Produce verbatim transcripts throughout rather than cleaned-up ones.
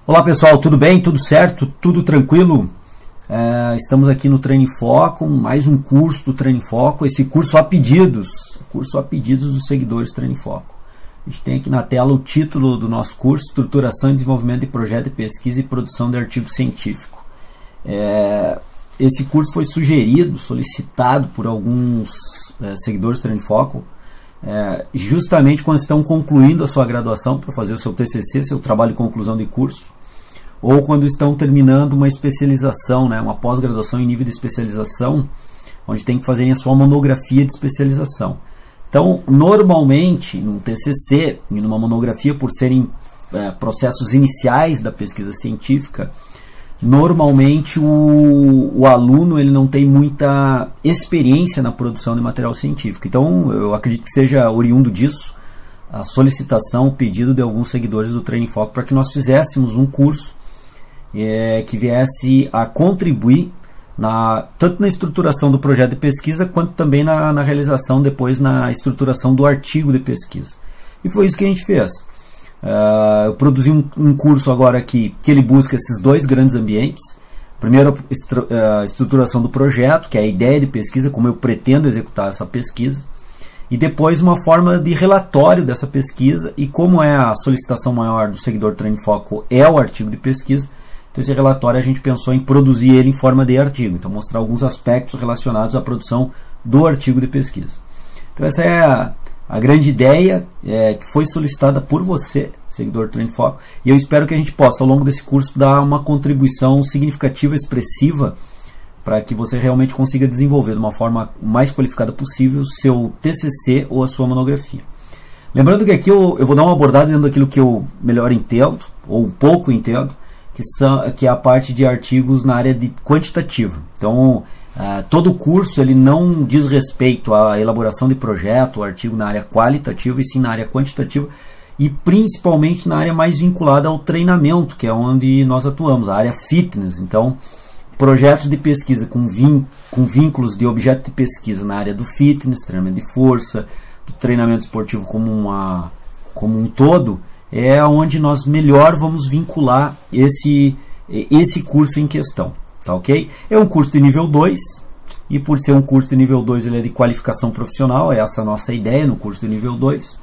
Olá pessoal, tudo bem? Tudo certo? Tudo tranquilo? É, estamos aqui no Treino em Foco, mais um curso do Treino em Foco, esse curso a pedidos, curso a pedidos dos seguidores do Treino em Foco. A gente tem aqui na tela o título do nosso curso, Estruturação e Desenvolvimento de Projeto de Pesquisa e Produção de Artigo Científico. É, esse curso foi sugerido, solicitado por alguns é, seguidores do Treino em Foco, é, justamente quando estão concluindo a sua graduação para fazer o seu T C C, seu trabalho de conclusão de curso, ou quando estão terminando uma especialização, né, uma pós-graduação em nível de especialização, onde tem que fazer a sua monografia de especialização. Então, normalmente, num T C C e numa monografia, por serem é, processos iniciais da pesquisa científica, normalmente o, o aluno ele não tem muita experiência na produção de material científico. Então, eu acredito que seja oriundo disso a solicitação, o pedido de alguns seguidores do Treino em Foco para que nós fizéssemos um curso É, que viesse a contribuir na, tanto na estruturação do projeto de pesquisa quanto também na, na realização depois na estruturação do artigo de pesquisa. E foi isso que a gente fez. Uh, eu produzi um, um curso agora aqui que ele busca esses dois grandes ambientes. Primeiro, a estruturação do projeto, que é a ideia de pesquisa, como eu pretendo executar essa pesquisa. E depois uma forma de relatório dessa pesquisa, e como é a solicitação maior do seguidor Treino em Foco é o artigo de pesquisa, então esse relatório a gente pensou em produzir ele em forma de artigo, então mostrar alguns aspectos relacionados à produção do artigo de pesquisa. Então essa é a, a grande ideia é, que foi solicitada por você, seguidor Treino em Foco, e eu espero que a gente possa ao longo desse curso dar uma contribuição significativa, expressiva, para que você realmente consiga desenvolver de uma forma mais qualificada possível o seu T C C ou a sua monografia. Lembrando que aqui eu, eu vou dar uma abordada dentro daquilo que eu melhor entendo, ou um pouco entendo, que, são, que é a parte de artigos na área de quantitativa. Então, uh, todo o curso ele não diz respeito à elaboração de projeto, ou artigo na área qualitativa, e sim na área quantitativa, e principalmente na área mais vinculada ao treinamento, que é onde nós atuamos, a área fitness. Então, projetos de pesquisa com, vin, com vínculos de objeto de pesquisa na área do fitness, treinamento de força, do treinamento esportivo como, uma, como um todo, é onde nós melhor vamos vincular esse, esse curso em questão. Tá, ok? É um curso de nível dois, e por ser um curso de nível dois, ele é de qualificação profissional, é essa a nossa ideia no curso de nível dois.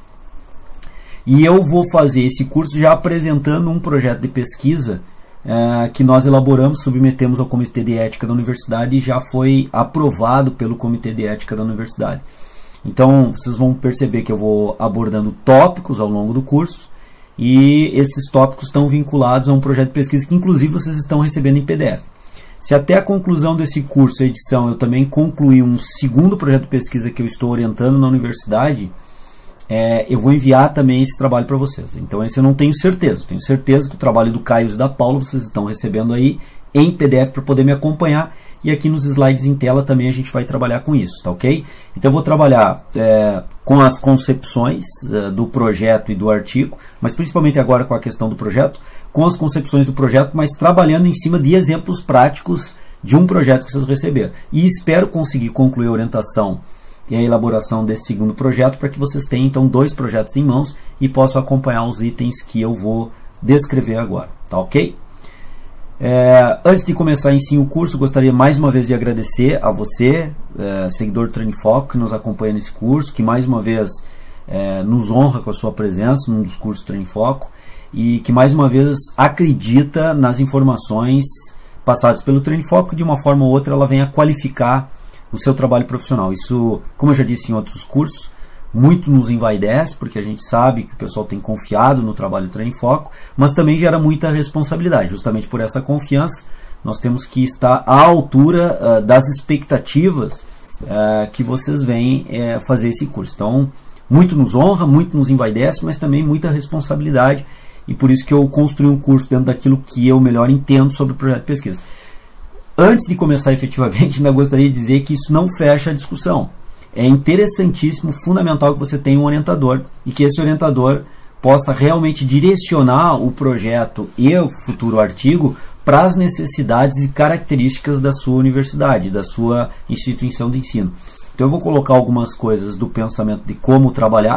E eu vou fazer esse curso já apresentando um projeto de pesquisa é, que nós elaboramos, submetemos ao Comitê de Ética da Universidade e já foi aprovado pelo Comitê de Ética da Universidade. Então, vocês vão perceber que eu vou abordando tópicos ao longo do curso, e esses tópicos estão vinculados a um projeto de pesquisa que inclusive vocês estão recebendo em P D F. Se até a conclusão desse curso, a edição, eu também concluir um segundo projeto de pesquisa que eu estou orientando na universidade, é, eu vou enviar também esse trabalho para vocês. Então esse eu não tenho certeza. Tenho certeza que o trabalho do Caio e da Paula vocês estão recebendo aí em P D F para poder me acompanhar. E aqui nos slides em tela também a gente vai trabalhar com isso, tá ok? Então eu vou trabalhar é, com as concepções é, do projeto e do artigo, mas principalmente agora com a questão do projeto, com as concepções do projeto, mas trabalhando em cima de exemplos práticos de um projeto que vocês receberam. E espero conseguir concluir a orientação e a elaboração desse segundo projeto para que vocês tenham então dois projetos em mãos e possam acompanhar os itens que eu vou descrever agora, tá ok? É, antes de começar em si o curso, gostaria mais uma vez de agradecer a você, é, seguidor do Treino em Foco, que nos acompanha nesse curso, que mais uma vez é, nos honra com a sua presença num dos cursos do Treino em Foco, e que mais uma vez acredita nas informações passadas pelo Treino em Foco, que de uma forma ou outra ela vem a qualificar o seu trabalho profissional. Isso, como eu já disse em outros cursos, muito nos envaidece, porque a gente sabe que o pessoal tem confiado no trabalho do Treino em Foco, mas também gera muita responsabilidade. Justamente por essa confiança, nós temos que estar à altura uh, das expectativas uh, que vocês vêm uh, fazer esse curso. Então, muito nos honra, muito nos envaidece, mas também muita responsabilidade, e por isso que eu construí um curso dentro daquilo que eu melhor entendo sobre o projeto de pesquisa. Antes de começar efetivamente, ainda gostaria de dizer que isso não fecha a discussão. É interessantíssimo, fundamental que você tenha um orientador e que esse orientador possa realmente direcionar o projeto e o futuro artigo para as necessidades e características da sua universidade, da sua instituição de ensino. Então eu vou colocar algumas coisas do pensamento de como trabalhar,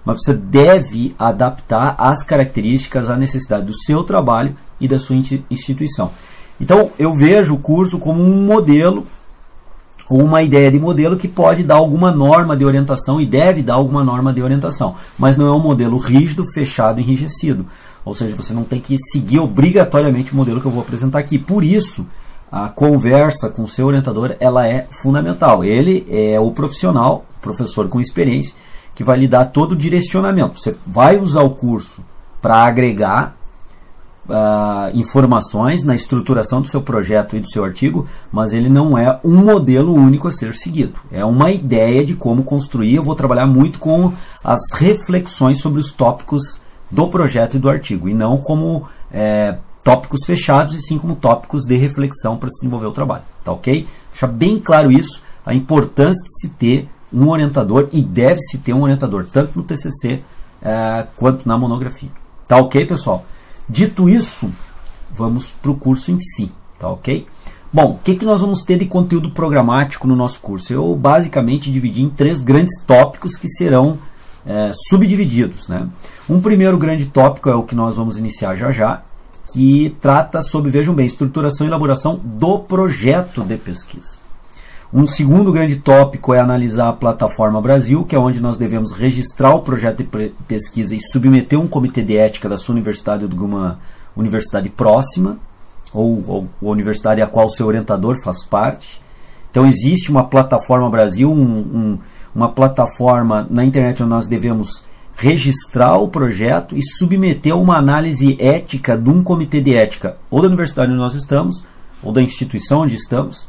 mas você deve adaptar as características à necessidade do seu trabalho e da sua instituição. Então, eu vejo o curso como um modelo, ou uma ideia de modelo que pode dar alguma norma de orientação e deve dar alguma norma de orientação, mas não é um modelo rígido, fechado, enrijecido. Ou seja, você não tem que seguir obrigatoriamente o modelo que eu vou apresentar aqui. Por isso, a conversa com o seu orientador ela é fundamental. Ele é o profissional, professor com experiência, que vai lhe dar todo o direcionamento. Você vai usar o curso para agregar Uh, informações na estruturação do seu projeto e do seu artigo, mas ele não é um modelo único a ser seguido. É uma ideia de como construir. Eu vou trabalhar muito com as reflexões sobre os tópicos do projeto e do artigo, e não como é, tópicos fechados, e sim como tópicos de reflexão para se desenvolver o trabalho. Tá ok? Deixa bem claro isso, a importância de se ter um orientador, e deve-se ter um orientador, tanto no T C C é, quanto na monografia. Tá ok, pessoal? Dito isso, vamos para o curso em si, tá ok? Bom, o que, que nós vamos ter de conteúdo programático no nosso curso? Eu basicamente dividi em três grandes tópicos que serão é, subdivididos, né? Um primeiro grande tópico é o que nós vamos iniciar já já, que trata sobre, vejam bem, estruturação e elaboração do projeto de pesquisa. Um segundo grande tópico é analisar a plataforma Brasil, que é onde nós devemos registrar o projeto de pesquisa e submeter um comitê de ética da sua universidade ou de alguma universidade próxima, ou, ou, ou universidade a qual o seu orientador faz parte. Então existe uma plataforma Brasil, um, um, uma plataforma na internet onde nós devemos registrar o projeto e submeter a uma análise ética de um comitê de ética, ou da universidade onde nós estamos, ou da instituição onde estamos,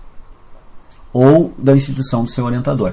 ou da instituição do seu orientador.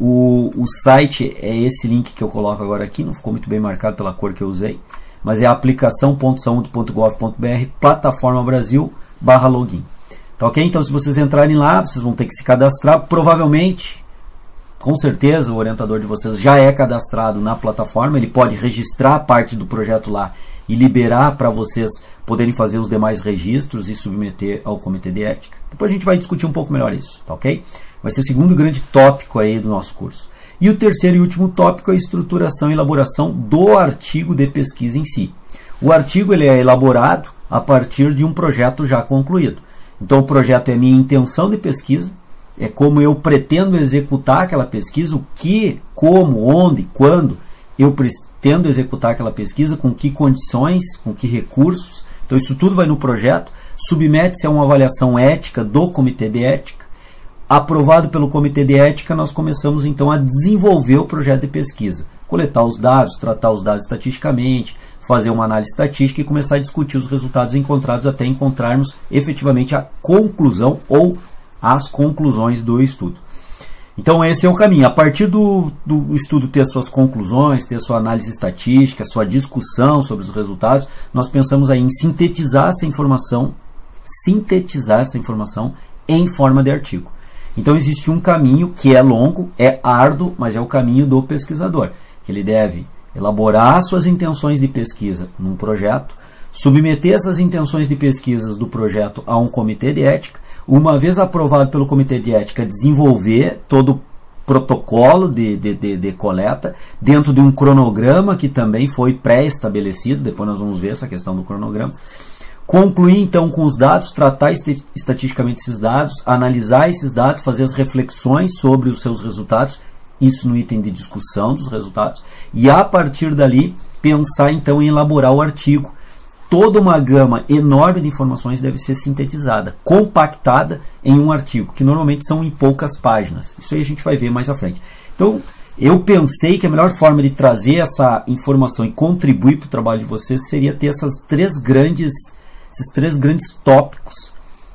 O, o site é esse link que eu coloco agora aqui, não ficou muito bem marcado pela cor que eu usei, mas é aplicação ponto saúde ponto gov ponto br, plataforma Brasil, barra login. Tá ok? Então, se vocês entrarem lá, vocês vão ter que se cadastrar. Provavelmente, com certeza, o orientador de vocês já é cadastrado na plataforma, ele pode registrar parte do projeto lá e liberar para vocês poderem fazer os demais registros e submeter ao comitê de ética. Depois a gente vai discutir um pouco melhor isso, tá ok? Vai ser o segundo grande tópico aí do nosso curso. E o terceiro e último tópico é a estruturação e elaboração do artigo de pesquisa em si. O artigo ele é elaborado a partir de um projeto já concluído. Então o projeto é a minha intenção de pesquisa, é como eu pretendo executar aquela pesquisa, o que, como, onde, quando eu pretendo executar aquela pesquisa, com que condições, com que recursos. Então isso tudo vai no projeto, submete-se a uma avaliação ética do comitê de ética. Aprovado pelo comitê de ética, nós começamos então a desenvolver o projeto de pesquisa, coletar os dados, tratar os dados estatisticamente, fazer uma análise estatística e começar a discutir os resultados encontrados até encontrarmos efetivamente a conclusão ou as conclusões do estudo. Então esse é o caminho. A partir do, do estudo ter suas conclusões, ter sua análise estatística, sua discussão sobre os resultados, nós pensamos aí em sintetizar essa informação, sintetizar essa informação em forma de artigo. Então existe um caminho que é longo, é árduo, mas é o caminho do pesquisador, que ele deve elaborar suas intenções de pesquisa num projeto, submeter essas intenções de pesquisa do projeto a um comitê de ética, uma vez aprovado pelo comitê de ética, desenvolver todo o protocolo de, de, de, de coleta dentro de um cronograma que também foi pré-estabelecido, depois nós vamos ver essa questão do cronograma. Concluir então com os dados, tratar estatisticamente esses dados, analisar esses dados, fazer as reflexões sobre os seus resultados, isso no item de discussão dos resultados, e a partir dali pensar então em elaborar o artigo. Toda uma gama enorme de informações deve ser sintetizada, compactada em um artigo, que normalmente são em poucas páginas. Isso aí a gente vai ver mais à frente. Então, eu pensei que a melhor forma de trazer essa informação e contribuir para o trabalho de vocês seria ter essas três grandes, esses três grandes tópicos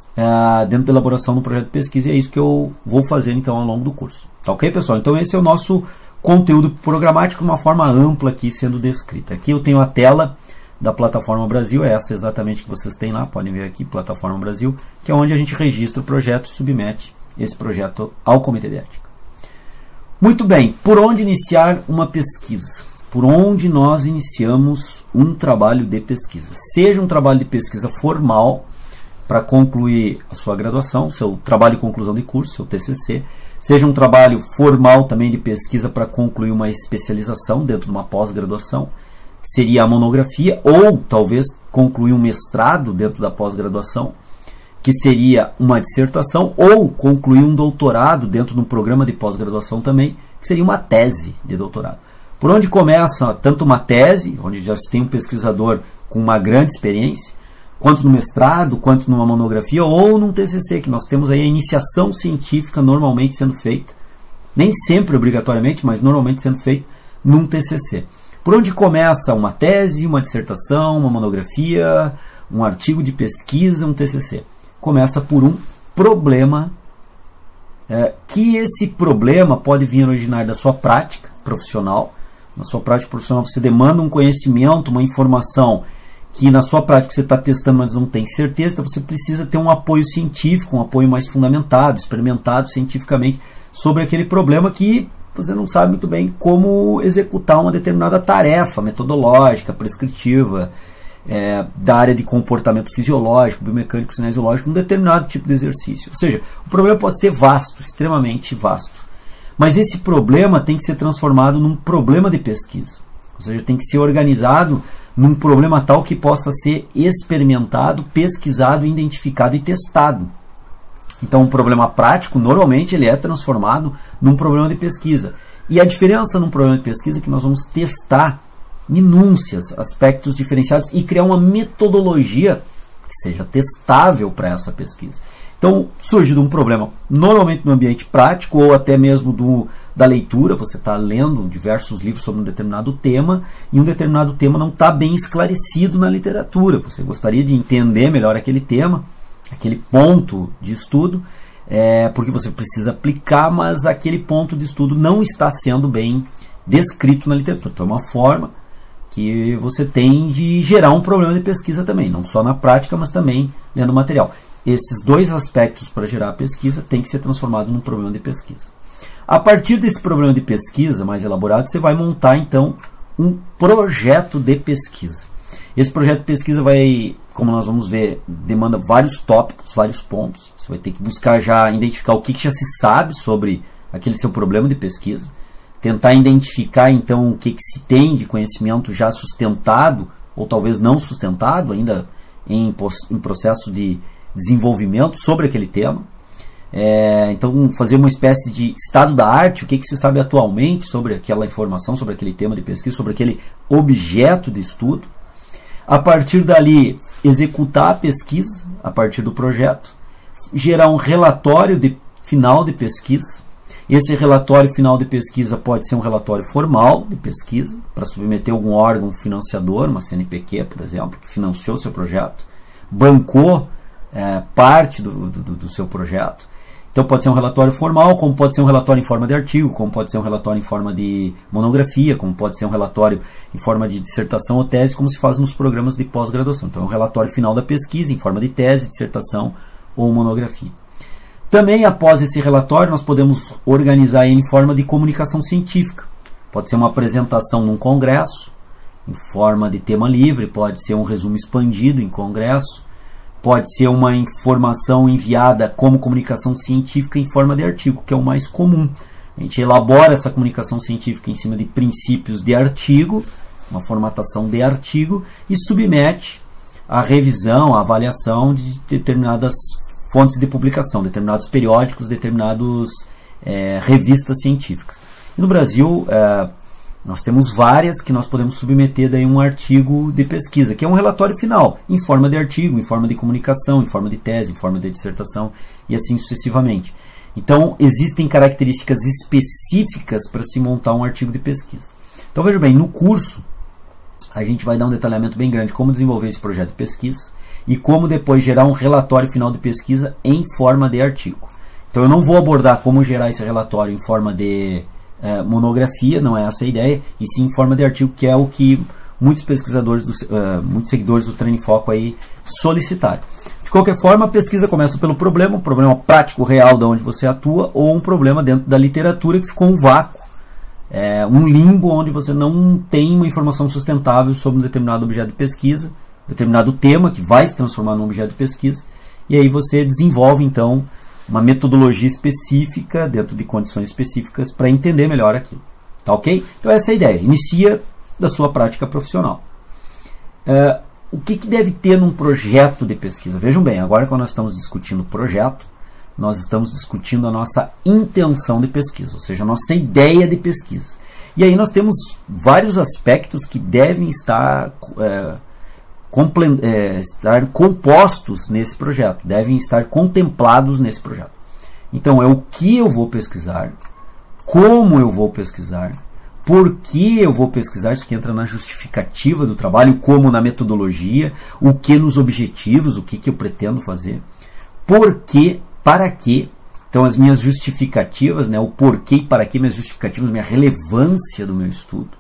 uh, dentro da elaboração do projeto de pesquisa, e é isso que eu vou fazer então ao longo do curso. Tá ok, pessoal? Então esse é o nosso conteúdo programático de uma forma ampla aqui sendo descrita. Aqui eu tenho a tela da Plataforma Brasil, é essa exatamente que vocês têm lá, podem ver aqui, Plataforma Brasil, que é onde a gente registra o projeto e submete esse projeto ao Comitê de Ética. Muito bem, por onde iniciar uma pesquisa? Por onde nós iniciamos um trabalho de pesquisa? Seja um trabalho de pesquisa formal, para concluir a sua graduação, seu trabalho de conclusão de curso, seu T C C, seja um trabalho formal também de pesquisa para concluir uma especialização dentro de uma pós-graduação, que seria a monografia, ou talvez concluir um mestrado dentro da pós-graduação, que seria uma dissertação, ou concluir um doutorado dentro de um programa de pós-graduação também, que seria uma tese de doutorado. Por onde começa tanto uma tese, onde já se tem um pesquisador com uma grande experiência, quanto no mestrado, quanto numa monografia, ou num T C C, que nós temos aí a iniciação científica normalmente sendo feita, nem sempre obrigatoriamente, mas normalmente sendo feita num T C C. Por onde começa uma tese, uma dissertação, uma monografia, um artigo de pesquisa, um T C C? Começa por um problema, é, que esse problema pode vir originar da sua prática profissional. Na sua prática profissional você demanda um conhecimento, uma informação que na sua prática você está testando, mas não tem certeza, então você precisa ter um apoio científico, um apoio mais fundamentado, experimentado cientificamente sobre aquele problema que você não sabe muito bem como executar uma determinada tarefa metodológica, prescritiva, é, da área de comportamento fisiológico, biomecânico, cinesiológico, um determinado tipo de exercício. Ou seja, o problema pode ser vasto, extremamente vasto. Mas esse problema tem que ser transformado num problema de pesquisa. Ou seja, tem que ser organizado num problema tal que possa ser experimentado, pesquisado, identificado e testado. Então, um problema prático, normalmente, ele é transformado num problema de pesquisa. E a diferença num problema de pesquisa é que nós vamos testar minúcias, aspectos diferenciados e criar uma metodologia que seja testável para essa pesquisa. Então, surge de um problema, normalmente no ambiente prático, ou até mesmo do, da leitura, você está lendo diversos livros sobre um determinado tema, e um determinado tema não está bem esclarecido na literatura. Você gostaria de entender melhor aquele tema, aquele ponto de estudo, é, porque você precisa aplicar, mas aquele ponto de estudo não está sendo bem descrito na literatura. Então, é uma forma que você tem de gerar um problema de pesquisa também, não só na prática, mas também lendo material. Esses dois aspectos para gerar a pesquisa tem que ser transformado num problema de pesquisa. A partir desse problema de pesquisa mais elaborado, você vai montar então um projeto de pesquisa. Esse projeto de pesquisa vai, como nós vamos ver, demanda vários tópicos, vários pontos. Você vai ter que buscar já identificar o que, que já se sabe sobre aquele seu problema de pesquisa, tentar identificar então o que, que se tem de conhecimento já sustentado, ou talvez não sustentado, ainda em, em processo de desenvolvimento sobre aquele tema. É, então, fazer uma espécie de estado da arte, o que, que se sabe atualmente sobre aquela informação, sobre aquele tema de pesquisa, sobre aquele objeto de estudo. A partir dali, executar a pesquisa, a partir do projeto, gerar um relatório de final de pesquisa. Esse relatório final de pesquisa pode ser um relatório formal de pesquisa, para submeter algum órgão financiador, uma C N P Q, por exemplo, que financiou seu projeto, bancou É, parte do, do, do seu projeto. Então pode ser um relatório formal, como pode ser um relatório em forma de artigo, como pode ser um relatório em forma de monografia, como pode ser um relatório em forma de dissertação ou tese, como se faz nos programas de pós-graduação. Então é um relatório final da pesquisa em forma de tese, dissertação ou monografia. Também após esse relatório nós podemos organizar ele em forma de comunicação científica. Pode ser uma apresentação num congresso, em forma de tema livre, pode ser um resumo expandido em congresso, pode ser uma informação enviada como comunicação científica em forma de artigo, que é o mais comum. A gente elabora essa comunicação científica em cima de princípios de artigo, uma formatação de artigo, e submete à revisão, à avaliação de determinadas fontes de publicação, determinados periódicos, determinadas é, revistas científicas. E no Brasil, é, nós temos várias que nós podemos submeter daí um artigo de pesquisa, que é um relatório final, em forma de artigo, em forma de comunicação, em forma de tese, em forma de dissertação e assim sucessivamente. Então, existem características específicas para se montar um artigo de pesquisa. Então, veja bem, no curso, a gente vai dar um detalhamento bem grande de como desenvolver esse projeto de pesquisa e como depois gerar um relatório final de pesquisa em forma de artigo. Então, eu não vou abordar como gerar esse relatório em forma de É, monografia, não é essa a ideia, e sim em forma de artigo, que é o que muitos pesquisadores, do, uh, muitos seguidores do Treino em Foco aí solicitaram. De qualquer forma, a pesquisa começa pelo problema, um problema prático, real, de onde você atua, ou um problema dentro da literatura que ficou um vácuo, é, um limbo onde você não tem uma informação sustentável sobre um determinado objeto de pesquisa, determinado tema que vai se transformar num objeto de pesquisa, e aí você desenvolve então uma metodologia específica, dentro de condições específicas, para entender melhor aquilo. Tá ok? Então essa é a ideia. Inicia da sua prática profissional. Uh, o que, que deve ter num projeto de pesquisa? Vejam bem, agora quando nós estamos discutindo o projeto, nós estamos discutindo a nossa intenção de pesquisa, ou seja, a nossa ideia de pesquisa. E aí nós temos vários aspectos que devem estar, é, comple- é, estar compostos nesse projeto, devem estar contemplados nesse projeto. Então é o que eu vou pesquisar, como eu vou pesquisar, por que eu vou pesquisar, isso que entra na justificativa do trabalho, como na metodologia, o que nos objetivos, o que, que eu pretendo fazer, por que, para que. Então as minhas justificativas, né, o porquê e para que, minhas justificativas, minha relevância do meu estudo.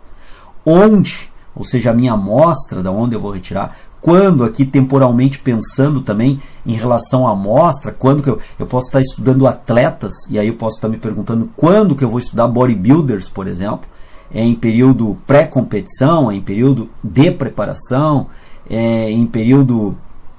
Onde, ou seja, a minha amostra, da onde eu vou retirar. Quando, aqui temporalmente pensando também em relação à amostra, quando que eu, eu posso estar estudando atletas, e aí eu posso estar me perguntando quando que eu vou estudar bodybuilders, por exemplo. É em período pré-competição, é em período de preparação, é em período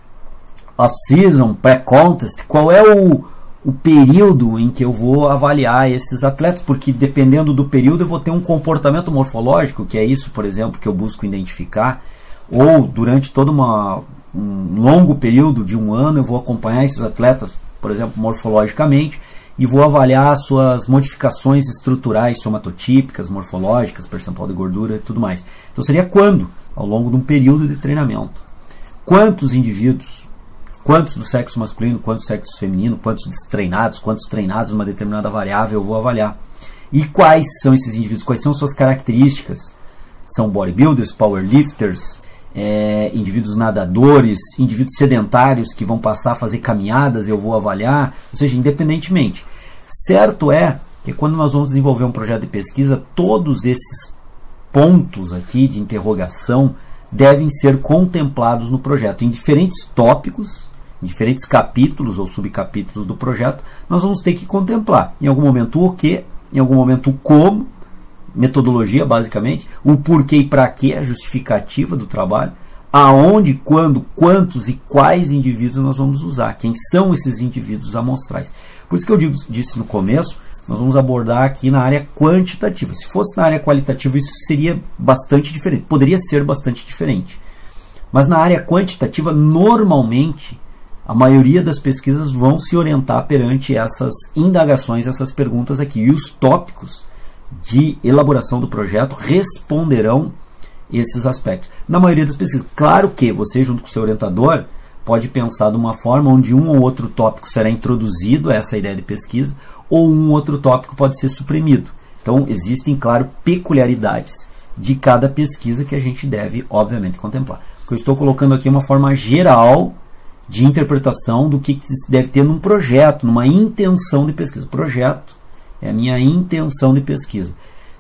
off-season, pré-contest. Qual é o o período em que eu vou avaliar esses atletas, porque dependendo do período eu vou ter um comportamento morfológico, que é isso, por exemplo, que eu busco identificar, ou durante todo uma, um longo período de um ano eu vou acompanhar esses atletas, por exemplo, morfologicamente, e vou avaliar as suas modificações estruturais, somatotípicas, morfológicas, percentual de gordura e tudo mais. Então seria quando? Ao longo de um período de treinamento. Quantos indivíduos? Quantos do sexo masculino, quantos do sexo feminino, quantos destreinados, quantos treinados numa determinada variável eu vou avaliar. E quais são esses indivíduos, quais são suas características? São bodybuilders, powerlifters, é, indivíduos nadadores, indivíduos sedentários que vão passar a fazer caminhadas, eu vou avaliar, ou seja, independentemente. Certo é que quando nós vamos desenvolver um projeto de pesquisa, todos esses pontos aqui de interrogação devem ser contemplados no projeto, em diferentes tópicos, em diferentes capítulos ou subcapítulos do projeto, nós vamos ter que contemplar, em algum momento o que, em algum momento o como, metodologia basicamente, o porquê e para que, a justificativa do trabalho, aonde, quando, quantos e quais indivíduos nós vamos usar, quem são esses indivíduos amostrais. Por isso que eu digo, disse no começo, nós vamos abordar aqui na área quantitativa. Se fosse na área qualitativa, isso seria bastante diferente, poderia ser bastante diferente. Mas na área quantitativa, normalmente, a maioria das pesquisas vão se orientar perante essas indagações, essas perguntas aqui. E os tópicos de elaboração do projeto responderão esses aspectos. Na maioria das pesquisas. Claro que você, junto com o seu orientador, pode pensar de uma forma onde um ou outro tópico será introduzido a essa ideia de pesquisa, ou um outro tópico pode ser suprimido. Então, existem, claro, peculiaridades de cada pesquisa que a gente deve, obviamente, contemplar. O que eu estou colocando aqui é uma forma geral de interpretação do que se deve ter num projeto, numa intenção de pesquisa. Projeto é a minha intenção de pesquisa.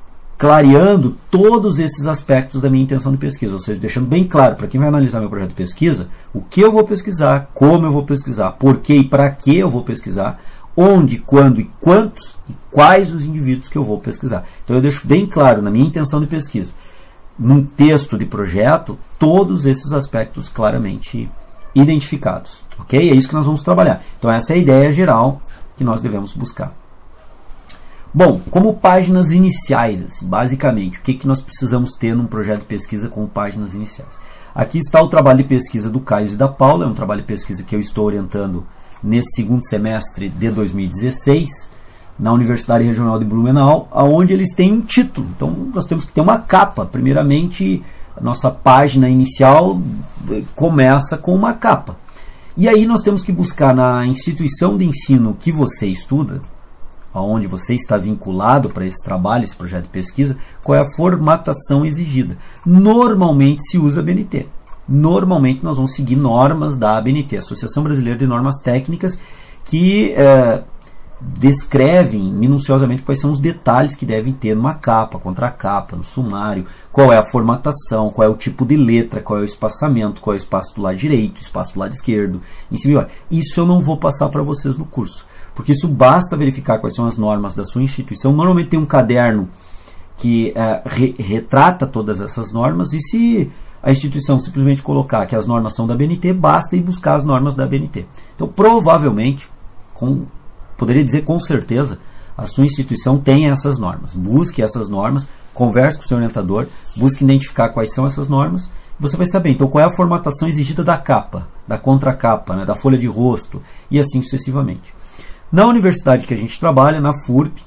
Clareando todos esses aspectos da minha intenção de pesquisa, ou seja, deixando bem claro para quem vai analisar meu projeto de pesquisa, o que eu vou pesquisar, como eu vou pesquisar, por que e para que eu vou pesquisar, onde, quando e quantos e quais os indivíduos que eu vou pesquisar. Então eu deixo bem claro na minha intenção de pesquisa, num texto de projeto, todos esses aspectos claramente identificados, ok? É isso que nós vamos trabalhar. Então essa é a ideia geral que nós devemos buscar. Bom, como páginas iniciais, assim, basicamente, o que, que nós precisamos ter num projeto de pesquisa como páginas iniciais? Aqui está o trabalho de pesquisa do Caio e da Paula, é um trabalho de pesquisa que eu estou orientando nesse segundo semestre de dois mil e dezesseis, na Universidade Regional de Blumenau, onde eles têm um título. Então nós temos que ter uma capa. Primeiramente, a nossa página inicial começa com uma capa. E aí nós temos que buscar na instituição de ensino que você estuda, aonde você está vinculado para esse trabalho, esse projeto de pesquisa, qual é a formatação exigida. Normalmente se usa a B N T. Normalmente nós vamos seguir normas da A B N T, Associação Brasileira de Normas Técnicas, que é, descrevem minuciosamente quais são os detalhes que devem ter numa capa, contracapa, no sumário, qual é a formatação, qual é o tipo de letra, qual é o espaçamento, qual é o espaço do lado direito, espaço do lado esquerdo, em cima. Isso eu não vou passar para vocês no curso, porque isso basta verificar quais são as normas da sua instituição. Normalmente tem um caderno que é, re, retrata todas essas normas, e se a instituição simplesmente colocar que as normas são da B N T, basta ir buscar as normas da B N T. Então, provavelmente, com, poderia dizer com certeza, a sua instituição tem essas normas. Busque essas normas, converse com o seu orientador, busque identificar quais são essas normas, você vai saber, então, qual é a formatação exigida da capa, da contracapa, né, da folha de rosto, e assim sucessivamente. Na universidade que a gente trabalha, na F U R P,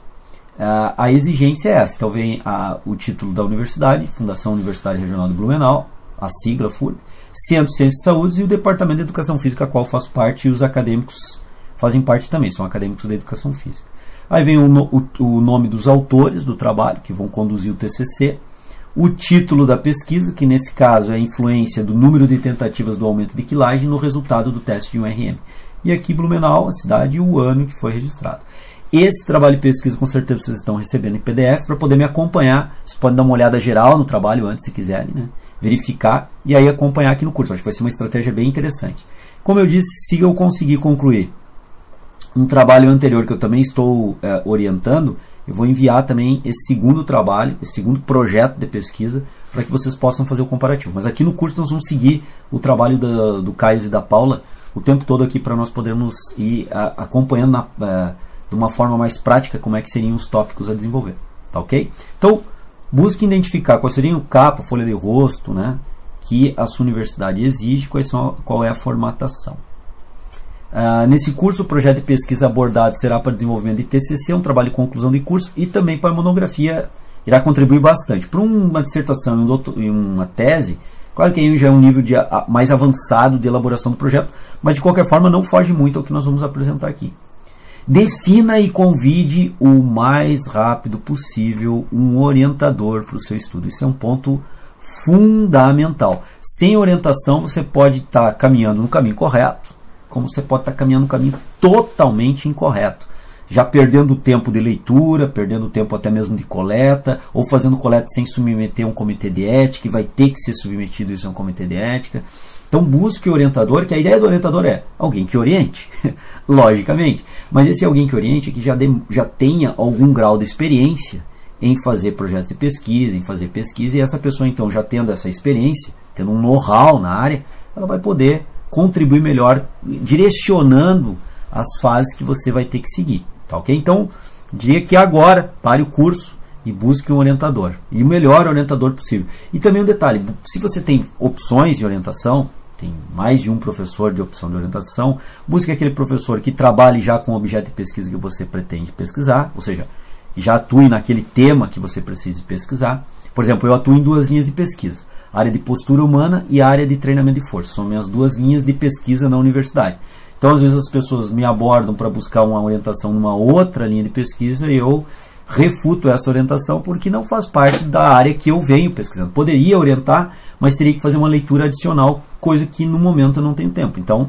a exigência é essa. Então vem a, o título da universidade, Fundação Universitária Regional de Blumenau, a sigla F U R P, Centro de Ciências de Saúde e o Departamento de Educação Física, a qual faço parte, e os acadêmicos fazem parte também, são acadêmicos da Educação Física. Aí vem o, o, o nome dos autores do trabalho, que vão conduzir o T C C, o título da pesquisa, que nesse caso é a influência do número de tentativas do aumento de quilagem no resultado do teste de um R M. E aqui Blumenau, a cidade e o ano que foi registrado. Esse trabalho de pesquisa, com certeza, vocês estão recebendo em P D F para poder me acompanhar. Vocês podem dar uma olhada geral no trabalho antes, se quiserem, né? Verificar e aí acompanhar aqui no curso. Acho que vai ser uma estratégia bem interessante. Como eu disse, se eu conseguir concluir um trabalho anterior que eu também estou é, orientando, eu vou enviar também esse segundo trabalho, esse segundo projeto de pesquisa, para que vocês possam fazer o comparativo. Mas aqui no curso nós vamos seguir o trabalho do, do Caio e da Paula o tempo todo aqui para nós podermos ir a, acompanhando na, a, de uma forma mais prática como é que seriam os tópicos a desenvolver. Tá ok? Então, busque identificar qual seria o capa, folha de rosto, né, que a sua universidade exige, quais são, qual é a formatação. Uh, nesse curso, o projeto de pesquisa abordado será para desenvolvimento de T C C, um trabalho de conclusão de curso, e também para a monografia irá contribuir bastante. Para uma dissertação e um doutor, uma tese, claro que aí já é um nível de, a, mais avançado de elaboração do projeto, mas de qualquer forma não foge muito ao que nós vamos apresentar aqui. Defina e convide o mais rápido possível um orientador para o seu estudo. Isso é um ponto fundamental. Sem orientação você pode estar caminhando no caminho correto, como você pode estar caminhando no caminho totalmente incorreto. Já perdendo tempo de leitura, perdendo tempo até mesmo de coleta, ou fazendo coleta sem submeter a um comitê de ética, e vai ter que ser submetido isso a um comitê de ética. Então busque o orientador, que a ideia do orientador é alguém que oriente, logicamente. Mas esse alguém que oriente é que já, de, já tenha algum grau de experiência em fazer projetos de pesquisa, em fazer pesquisa, e essa pessoa então já tendo essa experiência, tendo um know-how na área, ela vai poder contribuir melhor, direcionando as fases que você vai ter que seguir. Tá ok? Então, diria que agora, pare o curso e busque um orientador. E o melhor orientador possível. E também um detalhe, se você tem opções de orientação, tem mais de um professor de opção de orientação, busque aquele professor que trabalhe já com o objeto de pesquisa que você pretende pesquisar, ou seja, já atue naquele tema que você precisa pesquisar. Por exemplo, eu atuo em duas linhas de pesquisa, a área de postura humana e a área de treinamento de força. São minhas duas linhas de pesquisa na universidade. Então, às vezes as pessoas me abordam para buscar uma orientação numa outra linha de pesquisa e eu refuto essa orientação porque não faz parte da área que eu venho pesquisando. Poderia orientar, mas teria que fazer uma leitura adicional, coisa que no momento eu não tenho tempo. Então,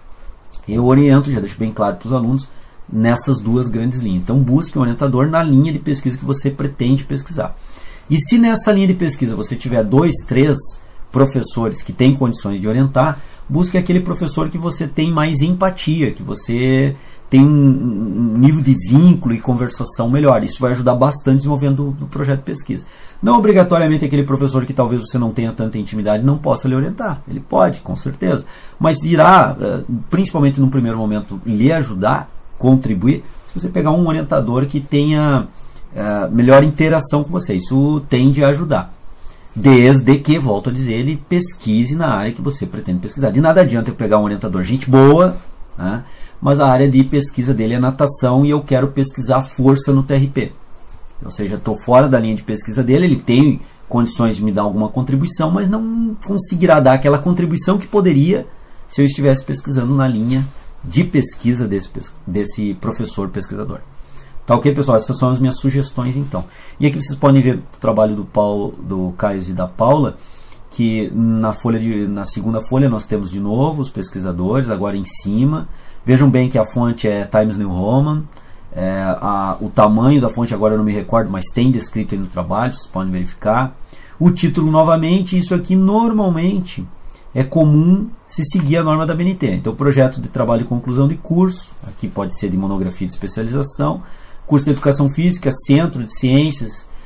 eu oriento, já deixo bem claro para os alunos, nessas duas grandes linhas. Então, busque um orientador na linha de pesquisa que você pretende pesquisar. E se nessa linha de pesquisa você tiver dois, três professores que têm condições de orientar, busque aquele professor que você tem mais empatia, que você tem um nível de vínculo e conversação melhor. Isso vai ajudar bastante desenvolvendo o projeto de pesquisa. Não obrigatoriamente aquele professor que talvez você não tenha tanta intimidade não possa lhe orientar. Ele pode, com certeza. Mas irá, principalmente no primeiro momento, lhe ajudar, contribuir, se você pegar um orientador que tenha uh, melhor interação com você. Isso tende a ajudar. Desde que, volto a dizer, ele pesquise na área que você pretende pesquisar. De nada adianta eu pegar um orientador gente boa, né, mas a área de pesquisa dele é natação e eu quero pesquisar força no T R P. Ou seja, estou fora da linha de pesquisa dele, ele tem condições de me dar alguma contribuição, mas não conseguirá dar aquela contribuição que poderia se eu estivesse pesquisando na linha de pesquisa desse, desse professor pesquisador. Tá ok, pessoal? Essas são as minhas sugestões, então. E aqui vocês podem ver o trabalho do, Paulo, do Caio e da Paula, que na, folha de, na segunda folha nós temos de novo os pesquisadores, agora em cima. Vejam bem que a fonte é Times New Roman. É, a, o tamanho da fonte agora eu não me recordo, mas tem descrito aí no trabalho, vocês podem verificar. O título novamente, isso aqui normalmente é comum se seguir a norma da B N T. Então, projeto de trabalho e conclusão de curso, aqui pode ser de monografia de especialização, curso de educação física, centro de ciências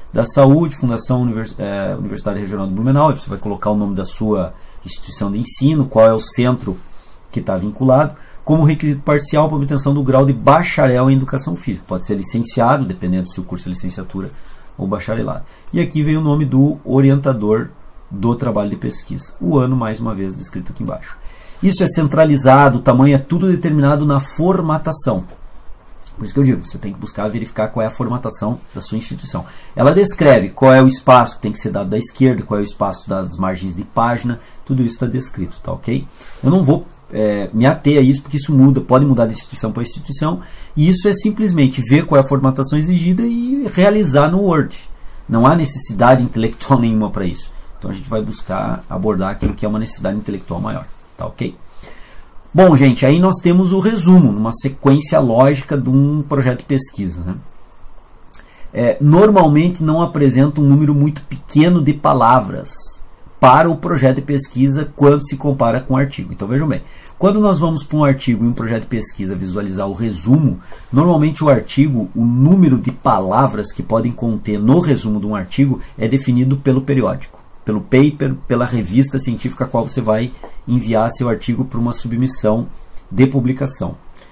da Saúde, Fundação Univers, é, Universitária Regional do Blumenau, você vai colocar o nome da sua instituição de ensino, qual é o centro que está vinculado, como requisito parcial para obtenção do grau de bacharel em Educação Física. Pode ser licenciado, dependendo se o curso é licenciatura ou bacharelado. E aqui vem o nome do orientador do trabalho de pesquisa. O ano, mais uma vez, descrito aqui embaixo. Isso é centralizado, o tamanho é tudo determinado na formatação. Por isso que eu digo, você tem que buscar verificar qual é a formatação da sua instituição. Ela descreve qual é o espaço que tem que ser dado da esquerda, qual é o espaço das margens de página, tudo isso está descrito, tá ok? Eu não vou é, me ater a isso, porque isso muda, pode mudar de instituição para instituição, e isso é simplesmente ver qual é a formatação exigida e realizar no Word. Não há necessidade intelectual nenhuma para isso. Então a gente vai buscar abordar aquilo que é uma necessidade intelectual maior, tá ok? Bom, gente, aí nós temos o resumo, numa sequência lógica de um projeto de pesquisa, né? É, normalmente não apresenta um número muito pequeno de palavras para o projeto de pesquisa quando se compara com o artigo. Então vejam bem, quando nós vamos para um artigo e um projeto de pesquisa visualizar o resumo, normalmente o artigo, o número de palavras que podem conter no resumo de um artigo é definido pelo periódico, pelo paper, pela revista científica a qual você vai enviar seu artigo para uma submissão de publicação.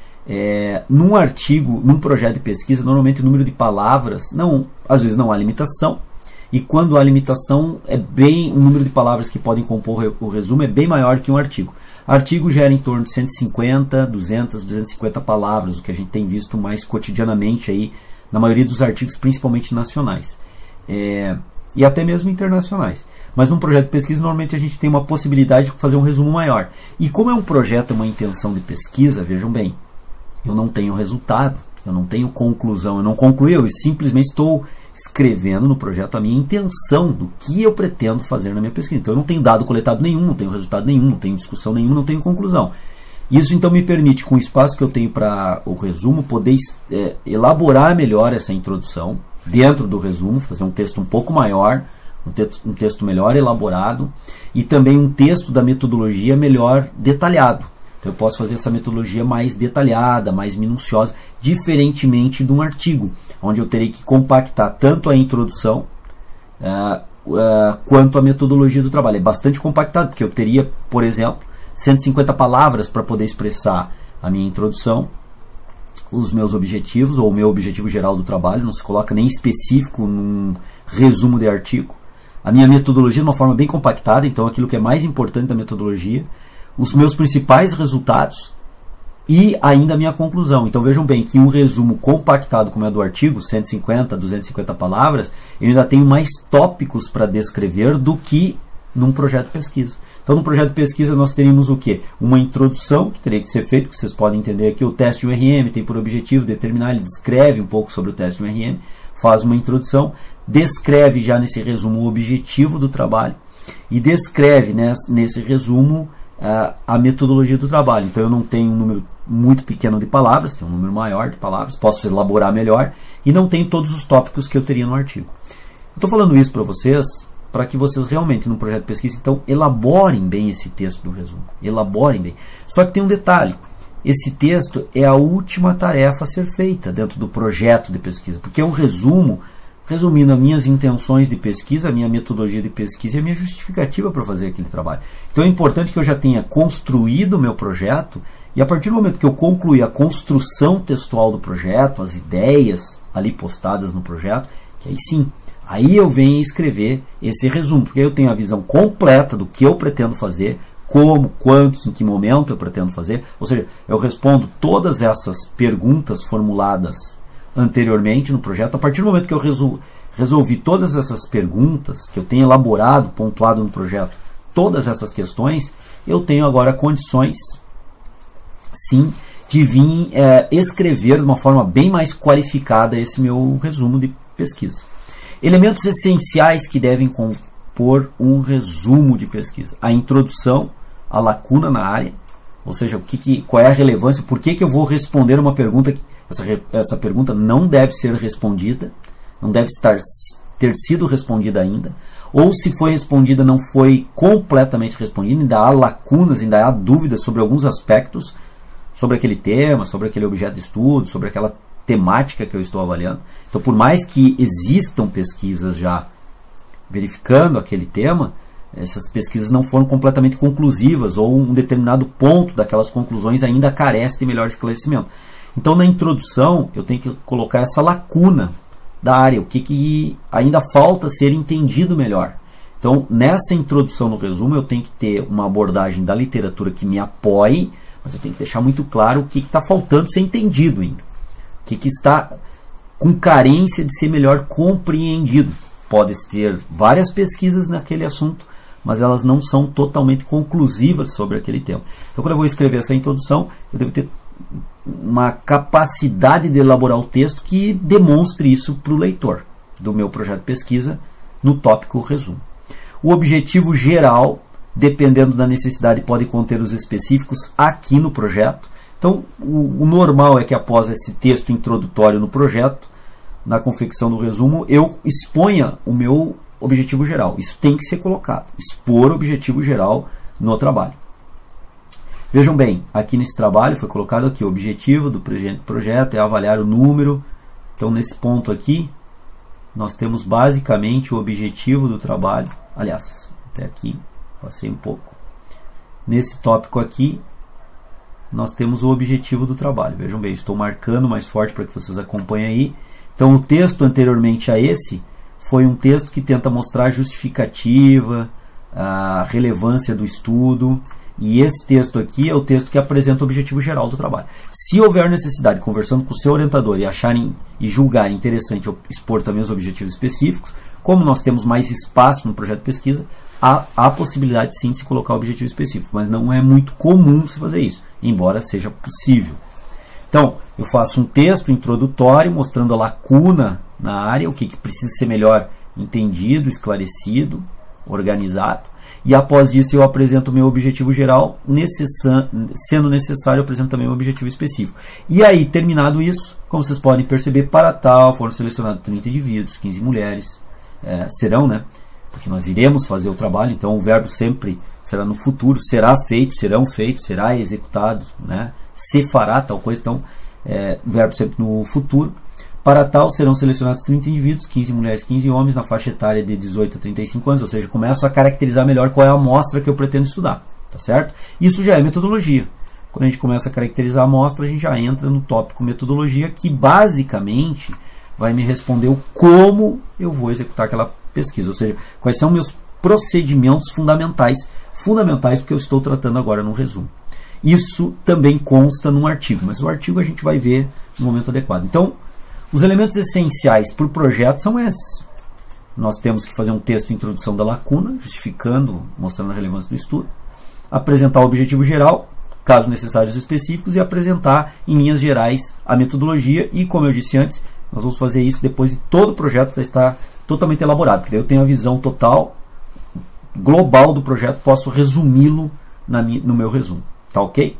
É, num artigo, num projeto de pesquisa, normalmente o número de palavras, não, às vezes não há limitação, e quando há limitação, é bem, o número de palavras que podem compor o resumo é bem maior que um artigo. Artigo gera em torno de cento e cinquenta, duzentas, duzentas e cinquenta palavras, o que a gente tem visto mais cotidianamente aí, na maioria dos artigos, principalmente nacionais. É, e até mesmo internacionais. Mas num projeto de pesquisa, normalmente a gente tem uma possibilidade de fazer um resumo maior. E como é um projeto, uma intenção de pesquisa, vejam bem, eu não tenho resultado, eu não tenho conclusão, eu não concluí, eu simplesmente estou escrevendo no projeto a minha intenção do que eu pretendo fazer na minha pesquisa. Então eu não tenho dado coletado nenhum, não tenho resultado nenhum, não tenho discussão nenhuma, não tenho conclusão. Isso então me permite, com o espaço que eu tenho para o resumo, poder é, elaborar melhor essa introdução dentro do resumo, fazer um texto um pouco maior, um texto, um texto melhor elaborado e também um texto da metodologia melhor detalhado. Então eu posso fazer essa metodologia mais detalhada, mais minuciosa, diferentemente de um artigo, onde eu terei que compactar tanto a introdução uh, uh, quanto a metodologia do trabalho. É bastante compactado, porque eu teria, por exemplo, cento e cinquenta palavras para poder expressar a minha introdução, os meus objetivos, ou o meu objetivo geral do trabalho, não se coloca nem específico num resumo de artigo. A minha metodologia de uma forma bem compactada, então aquilo que é mais importante da metodologia, os meus principais resultados e ainda a minha conclusão. Então vejam bem que um resumo compactado como é do artigo, cento e cinquenta, duzentas e cinquenta palavras, eu ainda tenho mais tópicos para descrever do que num projeto de pesquisa. Então no projeto de pesquisa nós teríamos o quê? Uma introdução que teria que ser feita, que vocês podem entender aqui, o teste de um R M tem por objetivo determinar, ele descreve um pouco sobre o teste de um R M, faz uma introdução, descreve já nesse resumo o objetivo do trabalho e descreve nesse, nesse resumo uh, a metodologia do trabalho. Então eu não tenho um número muito pequeno de palavras, tenho um número maior de palavras, posso elaborar melhor e não tenho todos os tópicos que eu teria no artigo. Estou falando isso para vocês para que vocês realmente no projeto de pesquisa então elaborem bem esse texto do resumo, elaborem bem. Só que tem um detalhe, esse texto é a última tarefa a ser feita dentro do projeto de pesquisa, porque é um resumo resumindo as minhas intenções de pesquisa, a minha metodologia de pesquisa e a minha justificativa para fazer aquele trabalho. Então é importante que eu já tenha construído o meu projeto e a partir do momento que eu concluir a construção textual do projeto, as ideias ali postadas no projeto, que aí sim, aí eu venho escrever esse resumo, porque eu tenho a visão completa do que eu pretendo fazer, como, quantos, em que momento eu pretendo fazer, ou seja, eu respondo todas essas perguntas formuladas anteriormente no projeto. A partir do momento que eu resol, resolvi todas essas perguntas, que eu tenho elaborado, pontuado no projeto, todas essas questões, eu tenho agora condições, sim, de vir é, escrever de uma forma bem mais qualificada esse meu resumo de pesquisa. Elementos essenciais que devem compor um resumo de pesquisa. A introdução, a lacuna na área, ou seja, o que, que, qual é a relevância, por que, que eu vou responder uma pergunta, que, essa, essa pergunta não deve ser respondida, não deve estar, ter sido respondida ainda, ou se foi respondida não foi completamente respondida, ainda há lacunas, ainda há dúvidas sobre alguns aspectos, sobre aquele tema, sobre aquele objeto de estudo, sobre aquela temática que eu estou avaliando. Então, por mais que existam pesquisas já verificando aquele tema, essas pesquisas não foram completamente conclusivas, ou um determinado ponto daquelas conclusões ainda carece de melhor esclarecimento. Então, na introdução, eu tenho que colocar essa lacuna da área, o que, que ainda falta ser entendido melhor. Então, nessa introdução no resumo, eu tenho que ter uma abordagem da literatura que me apoie, mas eu tenho que deixar muito claro o que está faltando ser entendido ainda. O que, que está com carência de ser melhor compreendido. Pode ter várias pesquisas naquele assunto, mas elas não são totalmente conclusivas sobre aquele tema. Então, quando eu vou escrever essa introdução, eu devo ter uma capacidade de elaborar o texto que demonstre isso para o leitor do meu projeto de pesquisa no tópico resumo. O objetivo geral, dependendo da necessidade, pode conter os específicos aqui no projeto. Então, o, o normal é que após esse texto introdutório no projeto, na confecção do resumo, eu exponha o meu objetivo geral. Isso tem que ser colocado. Expor o objetivo geral no trabalho. Vejam bem, aqui nesse trabalho foi colocado aqui o objetivo do projeto é avaliar o número. Então, nesse ponto aqui, nós temos basicamente o objetivo do trabalho. Aliás, até aqui, passei um pouco. Nesse tópico aqui, nós temos o objetivo do trabalho. Vejam bem, estou marcando mais forte para que vocês acompanhem aí. Então, o texto anteriormente a esse foi um texto que tenta mostrar a justificativa, a relevância do estudo. E esse texto aqui é o texto que apresenta o objetivo geral do trabalho. Se houver necessidade, conversando com o seu orientador e acharem e julgarem interessante expor também os objetivos específicos, como nós temos mais espaço no projeto de pesquisa, há a possibilidade sim de se colocar o objetivo específico, mas não é muito comum se fazer isso, embora seja possível. Então, eu faço um texto introdutório mostrando a lacuna na área, o que, que precisa ser melhor entendido, esclarecido, organizado. E após isso eu apresento o meu objetivo geral, necessa- sendo necessário eu apresento também o objetivo específico. E aí, terminado isso, como vocês podem perceber, para tal foram selecionados trinta indivíduos, quinze mulheres, é, serão, né? Porque nós iremos fazer o trabalho, então o verbo sempre será no futuro, será feito, serão feitos, será executado, né? Se fará tal coisa, então é, verbo sempre no futuro. Para tal, serão selecionados trinta indivíduos, quinze mulheres, quinze homens, na faixa etária de dezoito a trinta e cinco anos, ou seja, começo a caracterizar melhor qual é a amostra que eu pretendo estudar, tá certo? Isso já é metodologia. Quando a gente começa a caracterizar a amostra, a gente já entra no tópico metodologia, que basicamente vai me responder o como eu vou executar aquela pesquisa, ou seja, quais são meus procedimentos fundamentais, fundamentais porque eu estou tratando agora no resumo. Isso também consta num artigo, mas o artigo a gente vai ver no momento adequado. Então, os elementos essenciais para o projeto são esses. Nós temos que fazer um texto de introdução da lacuna, justificando, mostrando a relevância do estudo, apresentar o objetivo geral, caso necessários específicos, e apresentar em linhas gerais a metodologia. E, como eu disse antes, nós vamos fazer isso depois de todo o projeto já estar totalmente elaborado, porque daí eu tenho a visão total, global do projeto, posso resumi-lo na minha, no meu resumo. Tá ok?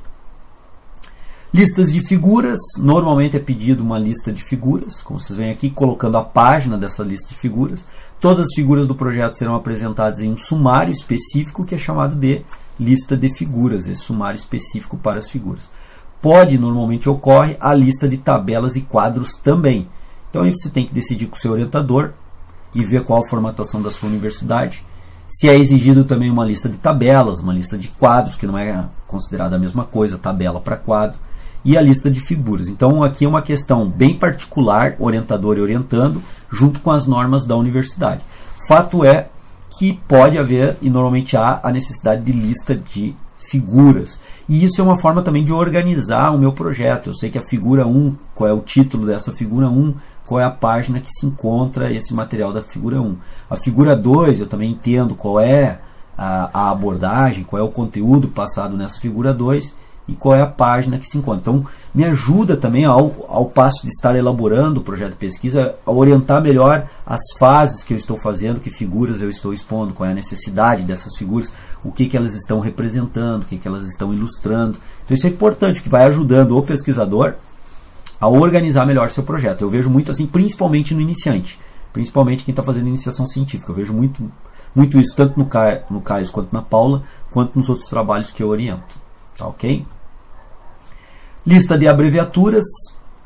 Listas de figuras, normalmente é pedido uma lista de figuras, como vocês veem aqui, colocando a página dessa lista de figuras. Todas as figuras do projeto serão apresentadas em um sumário específico que é chamado de lista de figuras, esse sumário específico para as figuras. Pode, normalmente ocorre, a lista de tabelas e quadros também. Então aí você tem que decidir com o seu orientador e ver qual a formatação da sua universidade. Se é exigido também uma lista de tabelas, uma lista de quadros, que não é considerada a mesma coisa, tabela para quadro, e a lista de figuras. Então aqui é uma questão bem particular, orientador e orientando, junto com as normas da universidade. Fato é que pode haver, e normalmente há, a necessidade de lista de figuras. E isso é uma forma também de organizar o meu projeto. Eu sei que a figura um, qual é o título dessa figura um, qual é a página que se encontra esse material da figura um. A figura dois, eu também entendo qual é a, a abordagem, qual é o conteúdo passado nessa figura dois e qual é a página que se encontra. Então, me ajuda também, ao, ao passo de estar elaborando o projeto de pesquisa, a orientar melhor as fases que eu estou fazendo, que figuras eu estou expondo, qual é a necessidade dessas figuras, o que, que elas estão representando, o que, que elas estão ilustrando. Então, isso é importante, que vai ajudando o pesquisador a organizar melhor seu projeto. Eu vejo muito assim, principalmente no iniciante, principalmente quem está fazendo iniciação científica. Eu vejo muito, muito isso, tanto no, Ca... no Caio quanto na Paula, quanto nos outros trabalhos que eu oriento. Tá ok? Lista de abreviaturas.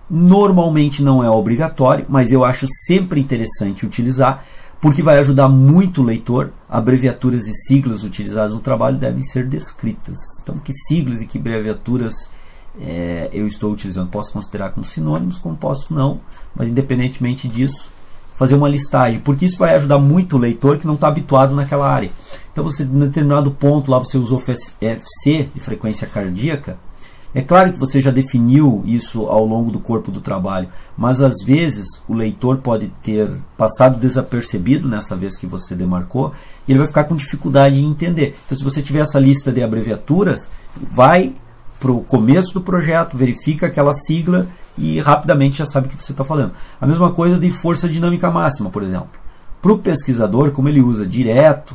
Normalmente não é obrigatório, mas eu acho sempre interessante utilizar, porque vai ajudar muito o leitor. Abreviaturas e siglas utilizadas no trabalho devem ser descritas. Então, que siglas e que abreviaturas é, eu estou utilizando? Posso considerar como sinônimos, como posso não, mas independentemente disso, fazer uma listagem, porque isso vai ajudar muito o leitor que não está habituado naquela área. Então, você, em determinado ponto, lá você usou F C, de frequência cardíaca. É claro que você já definiu isso ao longo do corpo do trabalho, mas às vezes o leitor pode ter passado desapercebido nessa vez que você demarcou, e ele vai ficar com dificuldade em entender. Então, se você tiver essa lista de abreviaturas, vai para o começo do projeto, verifica aquela sigla e rapidamente já sabe o que você está falando. A mesma coisa de força dinâmica máxima, por exemplo. Para o pesquisador, como ele usa direto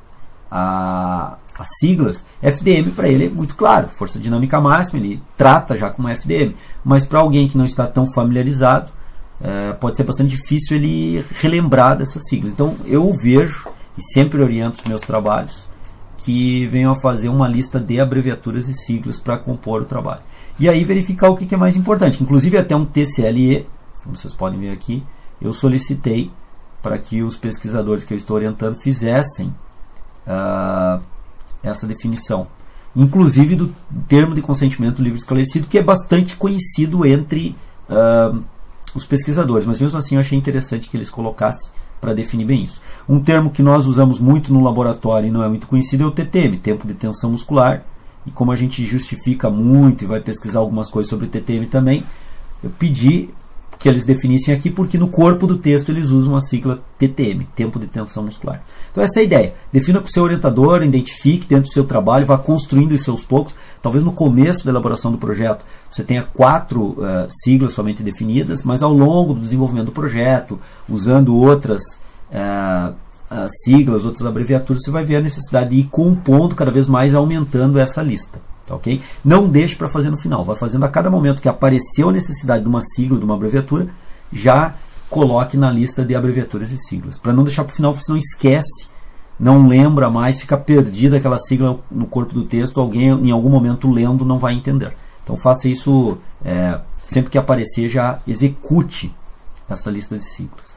a... as siglas, F D M para ele é muito claro, força dinâmica máxima, ele trata já como F D M, mas para alguém que não está tão familiarizado, é, pode ser bastante difícil ele relembrar dessas siglas. Então eu vejo e sempre oriento os meus trabalhos que venham a fazer uma lista de abreviaturas e siglas para compor o trabalho. E aí verificar o que é mais importante. Inclusive até um T C L E, como vocês podem ver aqui, eu solicitei para que os pesquisadores que eu estou orientando fizessem Uh, essa definição, inclusive do termo de consentimento livre esclarecido, que é bastante conhecido entre uh, os pesquisadores, mas mesmo assim eu achei interessante que eles colocassem para definir bem isso. Um termo que nós usamos muito no laboratório e não é muito conhecido é o T T M, tempo de tensão muscular, e como a gente justifica muito e vai pesquisar algumas coisas sobre o T T M também, eu pedi que eles definissem aqui, porque no corpo do texto eles usam a sigla T T M, tempo de tensão muscular. Então essa é a ideia. Defina com o seu orientador, identifique dentro do seu trabalho, vá construindo isso aos poucos. Talvez no começo da elaboração do projeto você tenha quatro uh, siglas somente definidas, mas ao longo do desenvolvimento do projeto, usando outras uh, uh, siglas, outras abreviaturas, você vai ver a necessidade de ir compondo cada vez mais, aumentando essa lista. Okay? Não deixe para fazer no final, vai fazendo a cada momento que apareceu a necessidade de uma sigla, de uma abreviatura, já coloque na lista de abreviaturas e siglas, para não deixar para o final, porque senão esquece, não lembra mais, fica perdida aquela sigla no corpo do texto, alguém em algum momento lendo não vai entender. Então faça isso, é, sempre que aparecer já execute essa lista de siglas.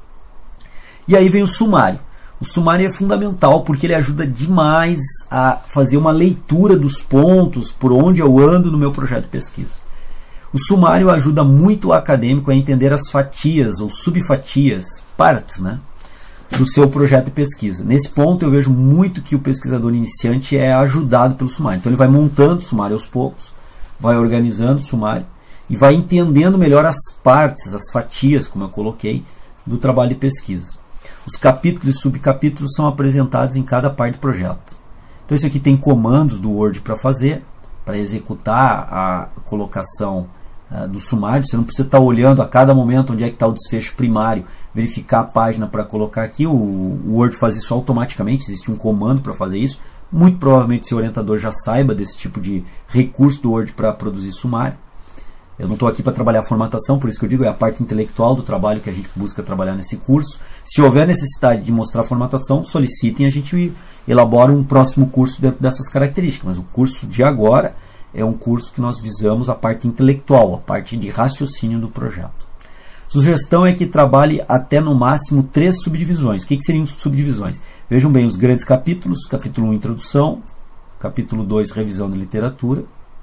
E aí vem o sumário. O sumário é fundamental porque ele ajuda demais a fazer uma leitura dos pontos por onde eu ando no meu projeto de pesquisa. O sumário ajuda muito o acadêmico a entender as fatias ou subfatias, partes, né, do seu projeto de pesquisa. Nesse ponto eu vejo muito que o pesquisador iniciante é ajudado pelo sumário. Então ele vai montando o sumário aos poucos, vai organizando o sumário e vai entendendo melhor as partes, as fatias, como eu coloquei, do trabalho de pesquisa. Os capítulos e subcapítulos são apresentados em cada parte do projeto. Então isso aqui tem comandos do Word para fazer, para executar a colocação uh, do sumário. Você não precisa estar olhando a cada momento onde é que está o desfecho primário, verificar a página para colocar aqui. O, o Word faz isso automaticamente, existe um comando para fazer isso. Muito provavelmente seu orientador já saiba desse tipo de recurso do Word para produzir sumário. Eu não estou aqui para trabalhar a formatação, por isso que eu digo, é a parte intelectual do trabalho que a gente busca trabalhar nesse curso. Se houver necessidade de mostrar a formatação, solicitem, a gente elabora um próximo curso dentro dessas características. Mas o curso de agora é um curso que nós visamos a parte intelectual, a parte de raciocínio do projeto. Sugestão é que trabalhe até no máximo três subdivisões. O que, que seriam subdivisões? Vejam bem os grandes capítulos, capítulo um, introdução, capítulo dois, revisão de literatura,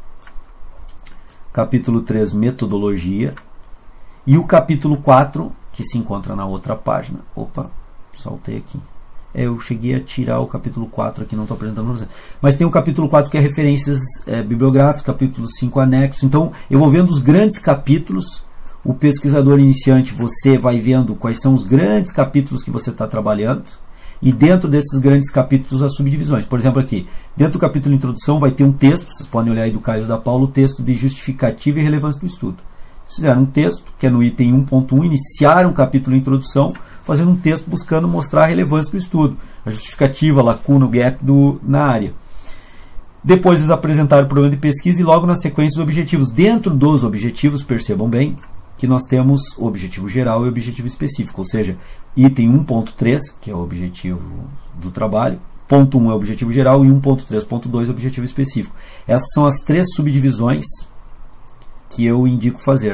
capítulo três, metodologia, e o capítulo quatro, que se encontra na outra página. Opa, saltei aqui. É, eu cheguei a tirar o capítulo quatro aqui, não estou apresentando para vocês. Mas tem o capítulo quatro que é referências é, bibliográficas, capítulo cinco, anexos. Então, eu vou vendo os grandes capítulos. O pesquisador iniciante, você vai vendo quais são os grandes capítulos que você está trabalhando. E dentro desses grandes capítulos, as subdivisões. Por exemplo, aqui, dentro do capítulo introdução, vai ter um texto, vocês podem olhar aí do Caio da Paula, o texto de justificativa e relevância do estudo. Eles fizeram um texto, que é no item um ponto um, iniciaram o capítulo introdução, fazendo um texto buscando mostrar a relevância do estudo, a justificativa, a lacuna, o gap do, na área. Depois eles apresentaram o problema de pesquisa e logo na sequência os objetivos. Dentro dos objetivos, percebam bem, que nós temos o objetivo geral e o objetivo específico, ou seja, item um ponto três, que é o objetivo do trabalho, ponto um é o objetivo geral e um ponto três ponto dois é o objetivo específico. Essas são as três subdivisões que eu indico fazer.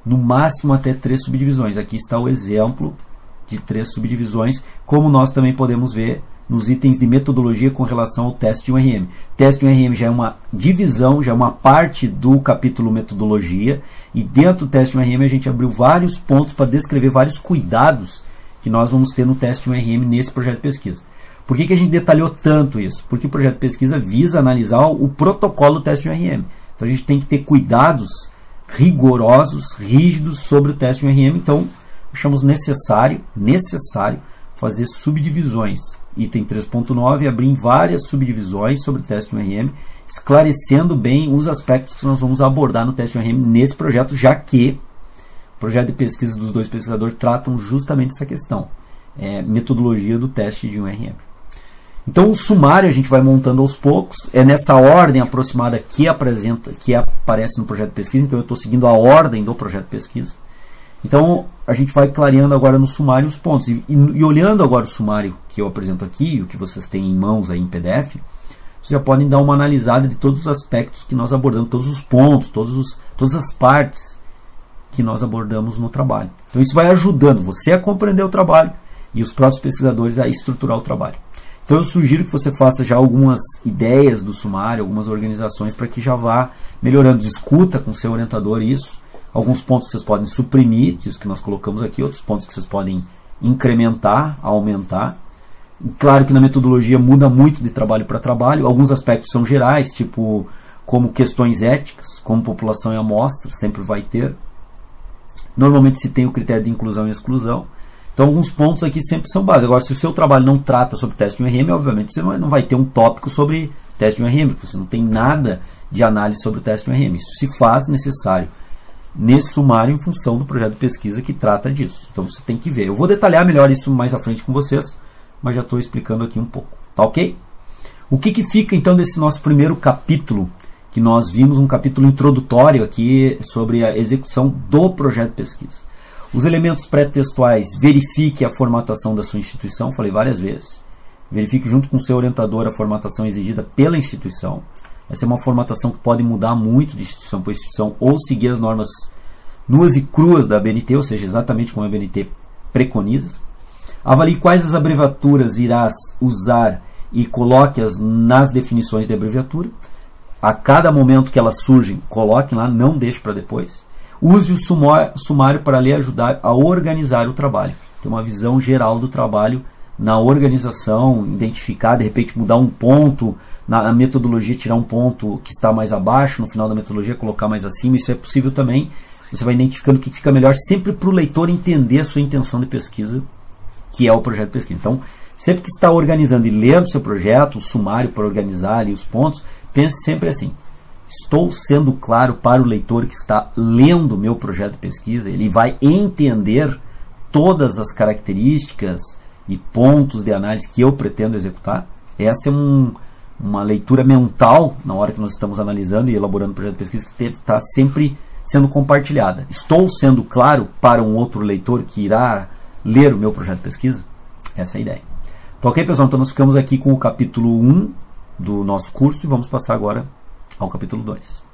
no máximo até três subdivisões. Aqui está o exemplo de três subdivisões, como nós também podemos ver nos itens de metodologia com relação ao teste de um R M. Teste de um R M já é uma divisão, já é uma parte do capítulo metodologia, e dentro do teste de um R M a gente abriu vários pontos para descrever vários cuidados que nós vamos ter no teste de um R M nesse projeto de pesquisa. Por que que a gente detalhou tanto isso? Porque o projeto de pesquisa visa analisar o protocolo do teste de um R M. Então a gente tem que ter cuidados rigorosos, rígidos sobre o teste de um R M. Então achamos necessário, necessário fazer subdivisões. Item três ponto nove, abrir várias subdivisões sobre o teste de um R M, esclarecendo bem os aspectos que nós vamos abordar no teste de um R M nesse projeto, já que o projeto de pesquisa dos dois pesquisadores tratam justamente essa questão, é, metodologia do teste de um R M. Então o sumário a gente vai montando aos poucos, é nessa ordem aproximada que apresenta, que aparece no projeto de pesquisa, então eu estou seguindo a ordem do projeto de pesquisa. Então a gente vai clareando agora no sumário os pontos, e, e, e olhando agora o sumário que eu apresento aqui, o que vocês têm em mãos aí em P D F, vocês já podem dar uma analisada de todos os aspectos que nós abordamos, todos os pontos, todos os, todas as partes que nós abordamos no trabalho. Então isso vai ajudando você a compreender o trabalho e os próprios pesquisadores a estruturar o trabalho. Então eu sugiro que você faça já algumas ideias do sumário, algumas organizações, para que já vá melhorando. Discuta com o seu orientador isso. Alguns pontos que vocês podem suprimir, isso que nós colocamos aqui, outros pontos que vocês podem incrementar, aumentar. Claro que na metodologia muda muito de trabalho para trabalho. Alguns aspectos são gerais, tipo como questões éticas, como população e amostra, sempre vai ter. Normalmente se tem o critério de inclusão e exclusão. Então alguns pontos aqui sempre são básicos. Agora, se o seu trabalho não trata sobre teste de um R M, obviamente você não vai ter um tópico sobre teste de um R M, porque você não tem nada de análise sobre o teste de um R M. Isso se faz necessário nesse sumário em função do projeto de pesquisa que trata disso. Então você tem que ver. Eu vou detalhar melhor isso mais à frente com vocês, mas já estou explicando aqui um pouco. Tá ok? O que, que fica então desse nosso primeiro capítulo, que nós vimos um capítulo introdutório aqui sobre a execução do projeto de pesquisa. Os elementos pré-textuais, verifique a formatação da sua instituição, falei várias vezes. Verifique junto com o seu orientador a formatação exigida pela instituição. Essa é uma formatação que pode mudar muito de instituição para instituição ou seguir as normas nuas e cruas da A B N T, ou seja, exatamente como a A B N T preconiza. Avalie quais as abreviaturas irás usar e coloque-as nas definições de abreviatura. A cada momento que elas surgem, coloque lá, não deixe para depois. Use o sumário para lhe ajudar a organizar o trabalho. Ter uma visão geral do trabalho na organização, identificar, de repente mudar um ponto, na metodologia tirar um ponto que está mais abaixo, no final da metodologia colocar mais acima, isso é possível também. Você vai identificando o que fica melhor sempre para o leitor entender a sua intenção de pesquisa, que é o projeto de pesquisa. Então, sempre que está organizando e lendo o seu projeto, o sumário para organizar ali os pontos, pense sempre assim: estou sendo claro para o leitor que está lendo o meu projeto de pesquisa, ele vai entender todas as características e pontos de análise que eu pretendo executar. Essa é um, uma leitura mental na hora que nós estamos analisando e elaborando o projeto de pesquisa, que está sempre sendo compartilhada. Estou sendo claro para um outro leitor que irá ler o meu projeto de pesquisa? Essa é a ideia. Então, ok, pessoal? Então nós ficamos aqui com o capítulo um do nosso curso e vamos passar agora ao capítulo dois.